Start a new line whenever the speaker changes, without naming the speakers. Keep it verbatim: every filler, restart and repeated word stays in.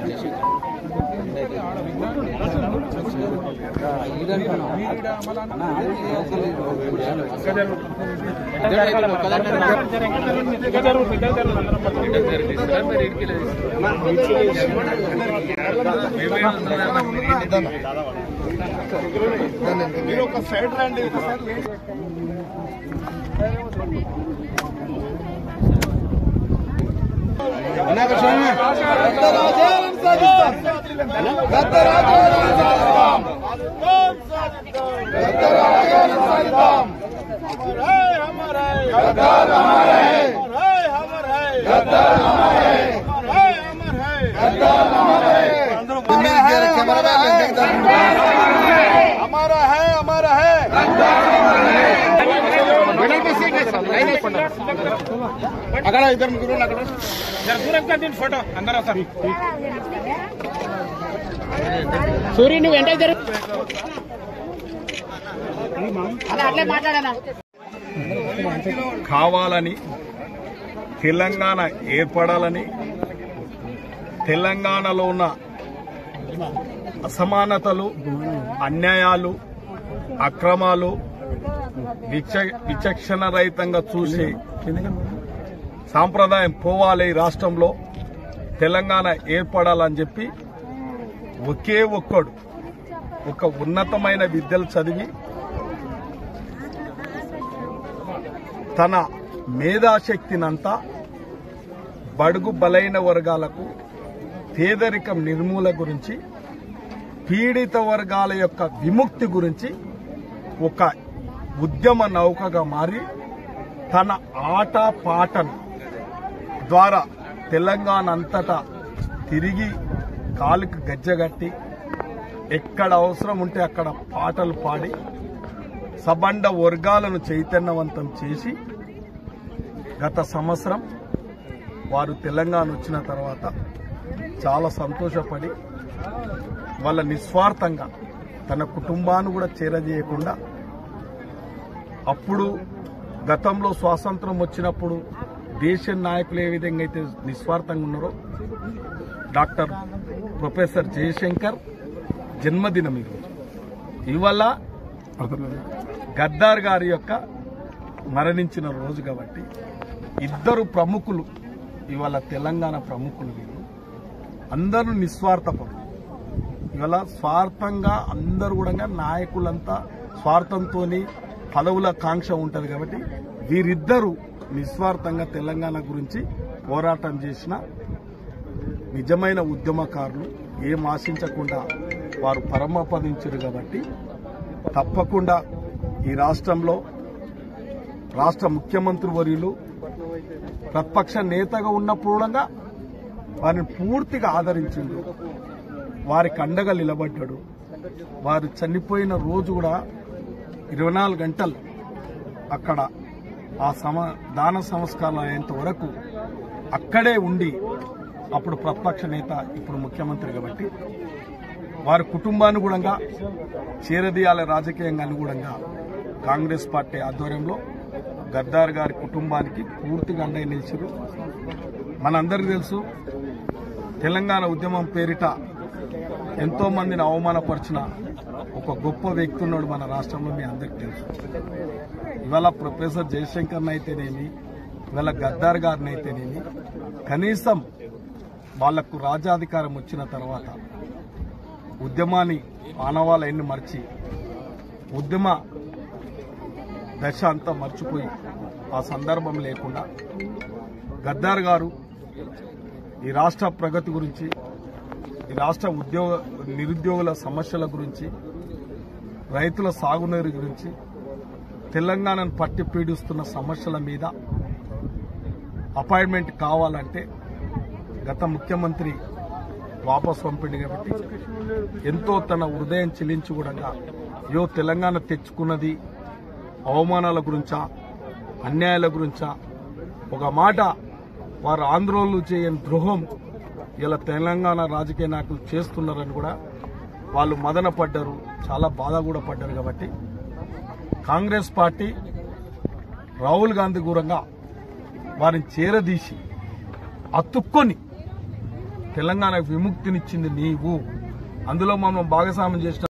మీరు ఒక సైడ్ రండి. हमारा है हमारा है अगर इधर मुझे अगर दूर का दिन फोटो अंदर सर सूर्य नु వెంట ఇద్దరు అలా అట్లే మాట్లాడనా కావాలని తెలంగాణ ఏర్పడాలని తెలంగాణలో ఉన్న అసమానతలు అన్యాయాలు అక్రమాలు విచక్షణ రహితంగా చూసి సాంప్రదాయం పోవాలి రాష్ట్రంలో తెలంగాణ ఏర్పడాలని చెప్పి ఒకే ఒక్కడు ఒక ఉన్నతమైన విద్యలు చదివి తన మేధాశక్తినంతా బడుగు బలైన వర్గాలకు పేదరికం నిర్మూల గురించి పీడిత వర్గాల యొక్క విముక్తి గురించి ఒక ఉద్యమ నౌకగా మారి తన ఆట పాటను ద్వారా తెలంగాణ అంతటా తిరిగి కాలుకు గజ్జగట్టి ఎక్కడ అవసరం ఉంటే అక్కడ పాటలు పాడి సబండ వర్గాలను చైతన్యవంతం చేసి గత సంవత్సరం వారు తెలంగాణ వచ్చిన తర్వాత చాలా సంతోషపడి వాళ్ళ నిస్వార్థంగా తన కుటుంబాన్ని కూడా చేరజేయకుండా అప్పుడు గతంలో స్వాతంత్రం వచ్చినప్పుడు దేశ నాయకులు ఏ విధంగా అయితే నిస్వార్థంగా ఉన్నారో డాక్టర్ ప్రొఫెసర్ జయశంకర్ జన్మదినం ఈరోజు. ఇవాళ గద్దార్ గారి యొక్క మరణించిన రోజు కాబట్టి ఇద్దరు ప్రముఖులు ఇవాళ తెలంగాణ ప్రముఖులు వీళ్ళు అందరూ నిస్వార్థపరులు. ఇవాళ స్వార్థంగా అందరూ కూడా నాయకులంతా స్వార్థంతో పదవుల కాంక్ష ఉంటుంది కాబట్టి వీరిద్దరూ నిస్వార్థంగా తెలంగాణ గురించి పోరాటం చేసిన నిజమైన ఉద్యమకారులు. ఏం ఆశించకుండా వారు పరమపదించారు కాబట్టి తప్పకుండా ఈ రాష్ట్రంలో రాష్ట్ర ముఖ్యమంత్రి వర్యులు ప్రతిపక్ష నేతగా ఉన్నప్పుడు వారిని పూర్తిగా ఆదరించిండు, వారికి అండగా నిలబడ్డాడు. వారు చనిపోయిన రోజు కూడా ఇరవై నాలుగు గంటలు అక్కడ ఆ సమ దాన సంస్కారాలు అయ్యేంత వరకు అక్కడే ఉండి అప్పుడు ప్రతిపక్ష నేత ఇప్పుడు ముఖ్యమంత్రి కాబట్టి వారి కుటుంబాన్ని కూడా చేరదీయాల రాజకీయంగా అనుగుణంగా కాంగ్రెస్ పార్టీ ఆధ్వర్యంలో గద్దార్ గారి కుటుంబానికి పూర్తిగా అండగా నిలిచారు. మనందరికీ తెలుసు తెలంగాణ ఉద్యమం పేరిట ఎంతో మందిని అవమానపరిచిన ఒక గొప్ప వ్యక్తి ఉన్నాడు మన రాష్ట్రంలో, మీ అందరికీ తెలుసు. ఇవాళ ప్రొఫెసర్ జయశంకర్ అయితేనేమి, ఇవాళ గద్దార్ గారిని అయితేనేమి, కనీసం వాళ్లకు రాజ్యాధికారం వచ్చిన తర్వాత ఉద్యమాన్ని ఆనవాళ్ళని మర్చి ఉద్యమ దశ అంతా మర్చిపోయి ఆ సందర్భం లేకుండా గద్దార్ గారు ఈ రాష్ట్ర ప్రగతి గురించి, ఈ రాష్ట్ర ఉద్యోగ నిరుద్యోగుల సమస్యల గురించి, రైతుల సాగునీరు గురించి, తెలంగాణను పట్టి పీడిస్తున్న సమస్యల మీద అపాయింట్మెంట్ కావాలంటే గత ముఖ్యమంత్రి వాపసు పంపింది కాబట్టి ఎంతో తన హృదయం చెల్లించి కూడా యో తెలంగాణ తెచ్చుకున్నది అవమానాల గురించా అన్యాయాల గురించా ఒక మాట వారు ఆంధ్రోలు చేయని ద్రోహం ఇలా తెలంగాణ రాజకీయ నాయకులు చేస్తున్నారని కూడా వాళ్ళు మదన పడ్డారు, చాలా బాధ కూడా పడ్డారు. కాబట్టి కాంగ్రెస్ పార్టీ రాహుల్ గాంధీ దూరంగా వారిని చేరదీసి అతుక్కొని తెలంగాణకు విముక్తినిచ్చింది నీవు. అందులో మనం భాగస్వామ్యం చేసిన